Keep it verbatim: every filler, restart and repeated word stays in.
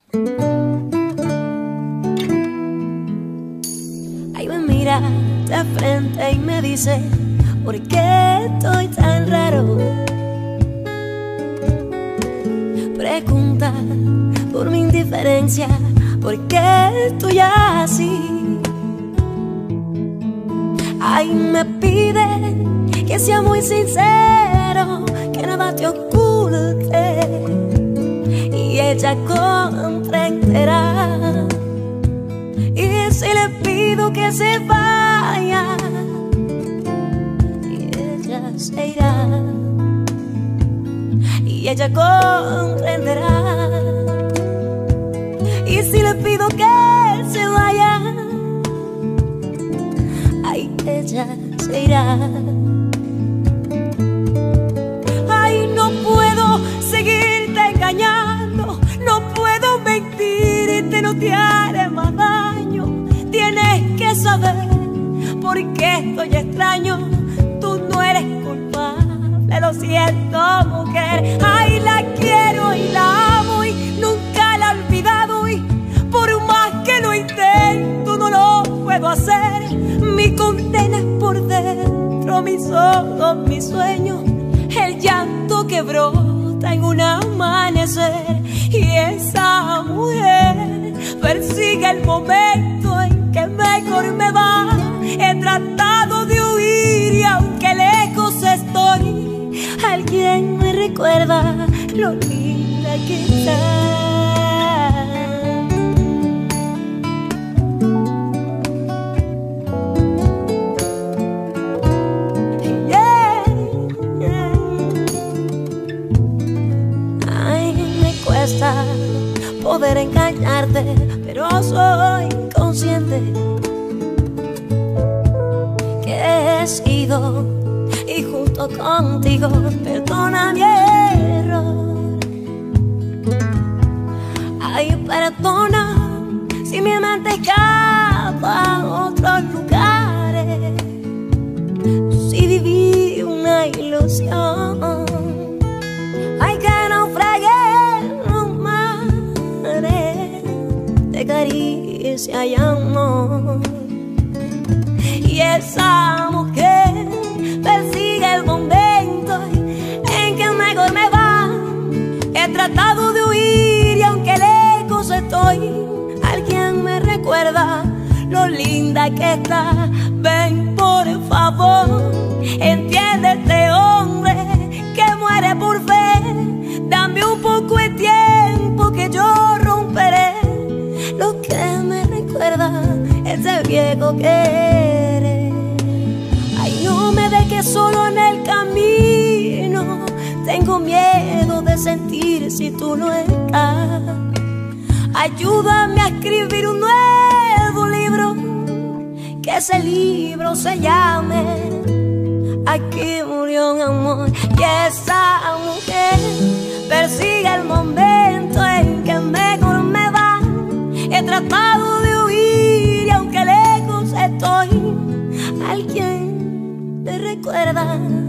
Ahí me mira de frente y me dice: ¿por qué estoy tan raro? Pregunta por mi indiferencia, ¿por qué estoy así? Ay, me pide que sea muy sincero, que nada te oculte, y ella comprenderá. Y si le pido que se vaya, y ella se irá, y ella comprenderá. Y si le pido que se vaya, ay, ella se irá. Ay, no puedo seguirte engañando, no puedo mentirte, no te haré más daño. Tienes que saber por qué estoy extraño. Tú no eres culpable, lo siento, mujer. Ay, la quiero y la amo y nunca la he olvidado, y por más que lo intento no lo puedo hacer. Mi condena es por dentro, mis ojos, mis sueños, el llanto que brota en un amanecer. Y esa mujer persigue el momento en que mejor me va. He tratado de huir y aunque lejos estoy, alguien me recuerda lo linda que está. Poder engañarte, pero soy consciente que he sido injusto contigo. Perdona mi error. Ay, perdona si mi mente escapa a otros lugares, si viví una ilusión. Ay, que naufragué de caricia y amor. Y esa mujer persigue el momento en que mejor me va. He tratado de huir y aunque lejos estoy, alguien me recuerda lo linda que está. Ven, por favor, entiende este hombre que muere por fe. Dame un poco de tiempo que yo romperé lo que me recuerda ese viejo que eres. Ay, no me dejes solo en el camino, tengo miedo de sentir si tú no estás. Ayúdame a escribir un nuevo libro, que ese libro se llame Aquí murió un amor. Y esa mujer persigue el momento en que mejor me va. He tratado de huir y aunque lejos estoy, alguien me recuerda